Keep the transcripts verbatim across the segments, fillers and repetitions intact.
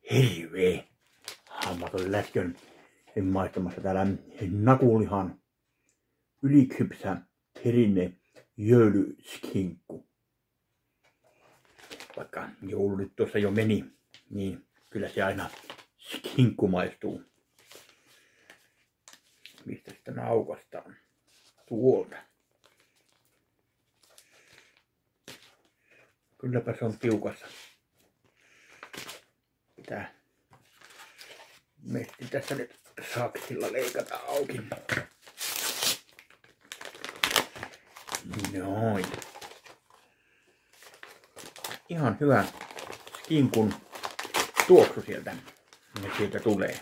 hirveä hammaton läskön maistamassa täällä Nakulihan ylikypsä perinne jouluskinkku. Vaikka joulu nyt tuossa jo meni, niin kyllä se aina skinkku maistuu. Mistä sitten aukastaan? Tuolta. Kylläpä se on tiukassa. Pitää mesti tässä nyt saksilla leikata auki. Noin. Ihan hyvä skinkun tuoksu sieltä, sieltä tulee.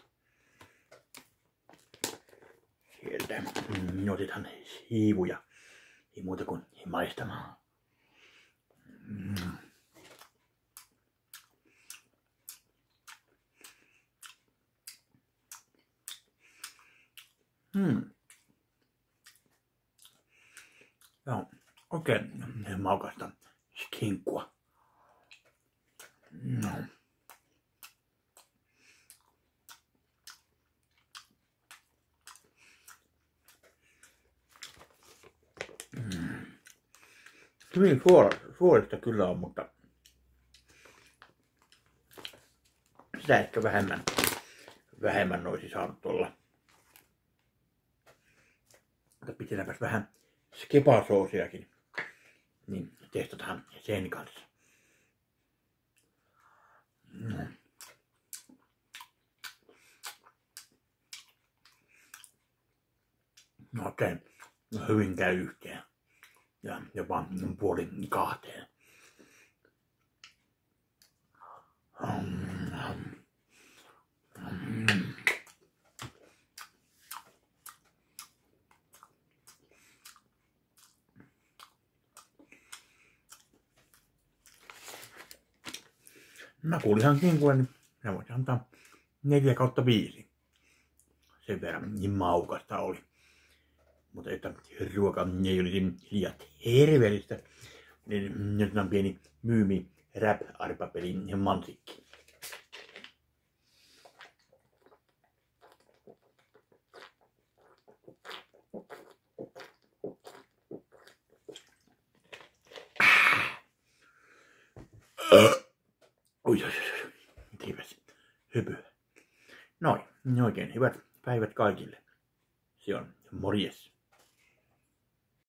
Sieltä mm, otetaan siivuja, ei muuta kuin maistamaan. Mm. Mm. Joo, oikein maukasta skinkkua. No. Mm. Hyvin suorista kyllä on, mutta sitä ehkä vähemmän, vähemmän olisi saanut olla. Mutta pitetäänpäs vähän skepasoosiakin, niin testataan sen kanssa. No. Okei, okay. Hyvin käy yhteen. Ja jopa puolin kahteen. Mm. Mm. Nakulihan kinkulle, niin se voisi antaa neljä kautta viisi. Sen verran niin maukasta oli. Mutta että ruoka ei olisi liian terveellistä, niin nyt on pieni myymi rap arpapelin mansikki. Oi, oi, oi, tiiväs, hypyä. Noin, oikein hyvät päivät kaikille. Se on morjes.